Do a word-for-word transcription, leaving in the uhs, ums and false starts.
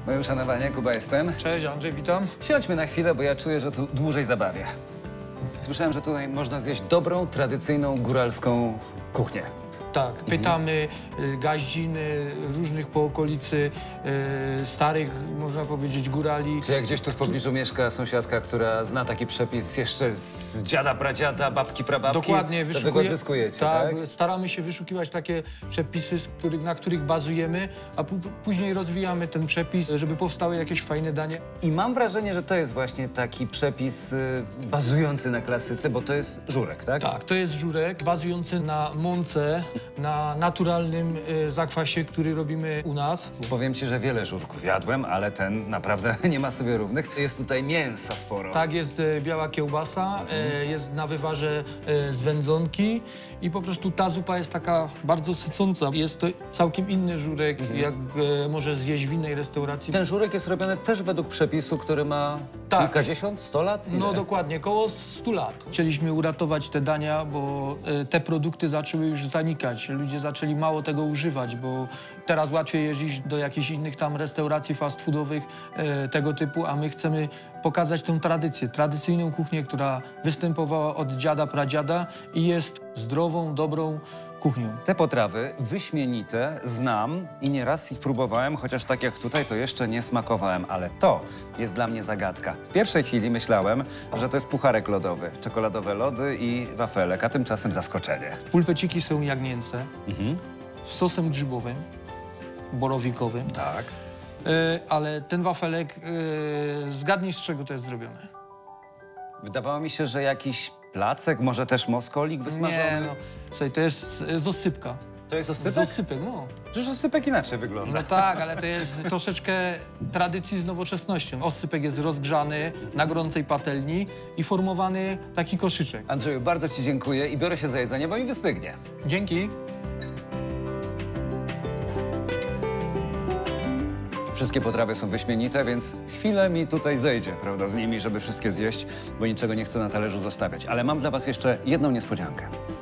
Moje uszanowanie, Kuba jestem. Cześć, Andrzej, witam. Siądźmy na chwilę, bo ja czuję, że tu dłużej zabawię. Słyszałem, że tutaj można zjeść dobrą, tradycyjną, góralską kuchnię. Tak, pytamy y, gaździny różnych po okolicy, y, starych, można powiedzieć, górali. Czy jak gdzieś tu w pobliżu mieszka sąsiadka, która zna taki przepis jeszcze z dziada, pradziada, babki, prababki, Dokładnie, to wy go wyszukuje... odzyskujecie, tak? tak? Staramy się wyszukiwać takie przepisy, z których, na których bazujemy, a pó- później rozwijamy ten przepis, żeby powstały jakieś fajne danie. I mam wrażenie, że to jest właśnie taki przepis y, bazujący na klasyce, bo to jest żurek, tak? Tak, to jest żurek bazujący na mące, na naturalnym y, zakwasie, który robimy u nas. Powiem ci, że wiele żurków jadłem, ale ten naprawdę nie ma sobie równych. Jest tutaj mięsa sporo. Tak, jest e, biała kiełbasa, e, jest na wywarze e, z wędzonki i po prostu ta zupa jest taka bardzo sycąca. Jest to całkiem inny żurek, jak e, może zjeść w innej restauracji. Ten żurek jest robiony też według przepisu, który ma Tak. kilkadziesiąt, sto lat? Ile? No dokładnie, koło stu lat. Chcieliśmy uratować te dania, bo e, te produkty zaczęły już zanikać. Ludzie zaczęli mało tego używać, bo teraz łatwiej jest iść do jakichś innych tam restauracji fast foodowych e, tego typu, a my chcemy pokazać tę tradycję, tradycyjną kuchnię, która występowała od dziada, pradziada i jest zdrową, dobrą kuchnią. Te potrawy wyśmienite znam i nieraz ich próbowałem, chociaż tak jak tutaj to jeszcze nie smakowałem, ale to jest dla mnie zagadka. W pierwszej chwili myślałem, że to jest pucharek lodowy, czekoladowe lody i wafelek, a tymczasem zaskoczenie. Pulpeciki są jagnięce Mhm. z sosem grzybowym, borowikowym, Tak. e, ale ten wafelek, e, zgadnij, z czego to jest zrobione. Wydawało mi się, że jakiś placek, może też moskolik wysmażony. Nie, no, słuchaj, to jest e, z oscypka. To jest Z oscypek? oscypek, no. Przecież oscypek inaczej wygląda. No tak, ale to jest troszeczkę tradycji z nowoczesnością. Oscypek jest rozgrzany na gorącej patelni i formowany taki koszyczek. Andrzeju, bardzo ci dziękuję i biorę się za jedzenie, bo mi wystygnie. Dzięki. Wszystkie potrawy są wyśmienite, więc chwilę mi tutaj zejdzie, prawda, z nimi, żeby wszystkie zjeść, bo niczego nie chcę na talerzu zostawiać. Ale mam dla was jeszcze jedną niespodziankę.